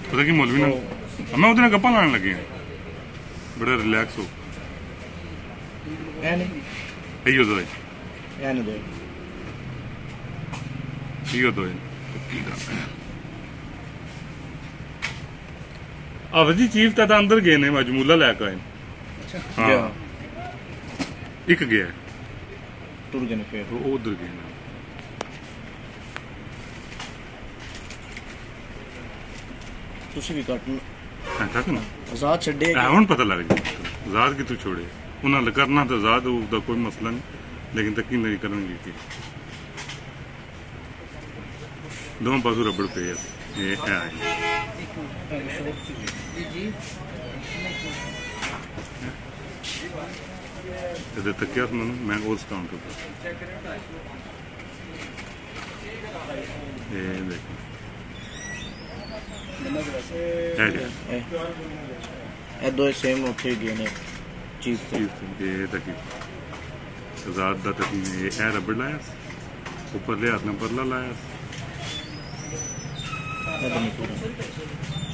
पता की मौलवी ना मैं उधर गप्पा लाने लगे हैं बड़ा रिलैक्स हो इयो दो इयो दो अवजी चीफ तो अंदर गए ने मजमूला लैके आए हाँ एक गया टुर गए फिर उधर गए तुसी भी कट ना आजाद छड़े हुण पता लग गया आजाद कि तू छोड़े उन्हें करना तो आजाद उसका कोई मसला नहीं लेकिन तकी नहीं करेंगे कि दोनों पासों रबड़ पे तकिया मैं उस काउंटर पर देखो दो सेम उठे गए ने चीफ तकी आजाद दा तकी ए रबड़ लाया ऊपर ले हाथ में परला लाया